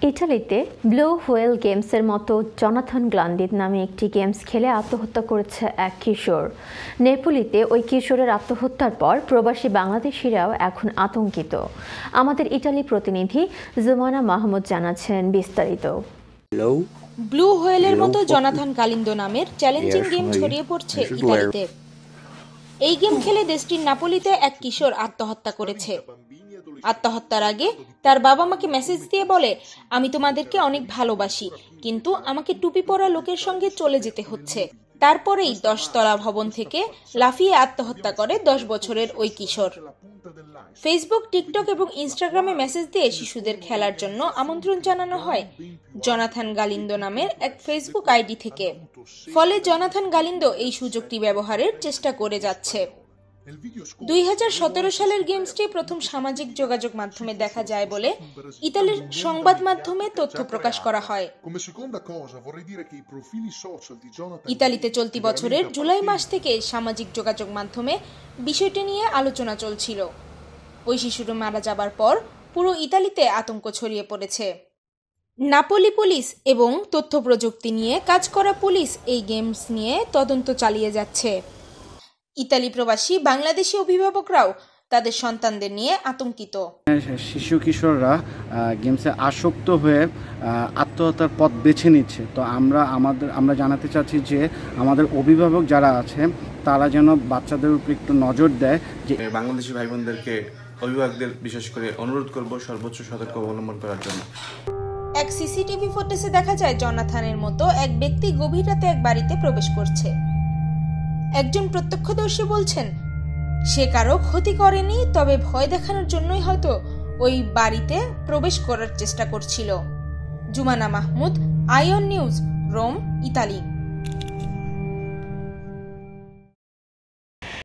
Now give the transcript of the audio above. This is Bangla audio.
ইটালিতে ব্লু হোয়েল গেমসের মতো জনাথন গ্লান্ডিত নামে একটি গেমস খেলে আত্মহত্যা করেছে এক কিশোর। নেপোলিতে ওই কিশোরের আত্মহত্যার পর প্রবাসী বাংলাদেশিরাও এখন আতঙ্কিত। আমাদের ইটালি প্রতিনিধি জুমানা মাহমুদ জানাচ্ছেন বিস্তারিত। ব্লু হোয়েলের মতো জনাথন গালিন্দো নামের চ্যালেঞ্জিং গেম ছড়িয়ে পড়ছে ইতালিতে। এই গেম খেলে দেশটির নাপোলিতে এক কিশোর আত্মহত্যা করেছে। আত্মহত্যার আগে তার বাবা মাকে মেসেজ দিয়ে বলে, আমি তোমাদেরকে অনেক ভালোবাসি, কিন্তু আমাকে টুপি পরা লোকের সঙ্গে চলে যেতে হচ্ছে। তারপরেই 10 তলা ভবন থেকে লাফিয়ে আত্মহত্যা করে 10 বছরের ওই কিশোর। ফেসবুক, টিকটক এবং ইনস্টাগ্রামে মেসেজ দিয়ে শিশুদের খেলার জন্য আমন্ত্রণ জানানো হয় জনাথন গালিন্দো নামের এক ফেসবুক আইডি থেকে। ফলে জনাথন গালিন্দো এই সুযোগটি ব্যবহারের চেষ্টা করে যাচ্ছে। 2017 সালের গেমসটি প্রথম সামাজিক যোগাযোগ মাধ্যমে দেখা যায় বলে ইতালির সংবাদ মাধ্যমে তথ্য প্রকাশ করা হয়। ইতালিতে চলতি বছরের জুলাই মাস থেকে সামাজিক যোগাযোগ মাধ্যমে বিষয়টি নিয়ে আলোচনা চলছিল। ওই শিশুটি মারা যাবার পর পুরো ইতালিতে আতঙ্ক ছড়িয়ে পড়েছে। নাপোলি পুলিশ এবং তথ্য প্রযুক্তি নিয়ে কাজ করা পুলিশ এই গেমস নিয়ে তদন্ত চালিয়ে যাচ্ছে। ইতালি প্রবাসী বাংলাদেশি অভিভাবকরাও তাদের সন্তানদের নিয়ে আতঙ্কিত। শিশু কিশোররা গেমসে আসক্ত হয়ে আত্মহত্যার পথ বেছে নিচ্ছে। তো আমরা জানাতে চাচ্ছি যে আমাদের অভিভাবক যারা আছে তারা যেন বাচ্চাদের উপর একটু নজর দেয়। যে বাংলাদেশি ভাই বোনদেরকে, অভিভাবকদের বিশেষ করে অনুরোধ করব সর্বোচ্চ সতর্ক অবলম্বন করার জন্য। এক সিসিটিভি ফুটেজে দেখা যায় জনাথনের মতো এক ব্যক্তি গভীর রাতে এক বাড়িতে প্রবেশ করছে। একজন প্রত্যক্ষদর্শী বলছেন, সে কারো ক্ষতি করেনি, তবে ভয় দেখানোর জন্যই হয়তো ওই বাড়িতে প্রবেশ করার চেষ্টা করছিল। Jumana Mahmoud, ION News, Rome, Italy.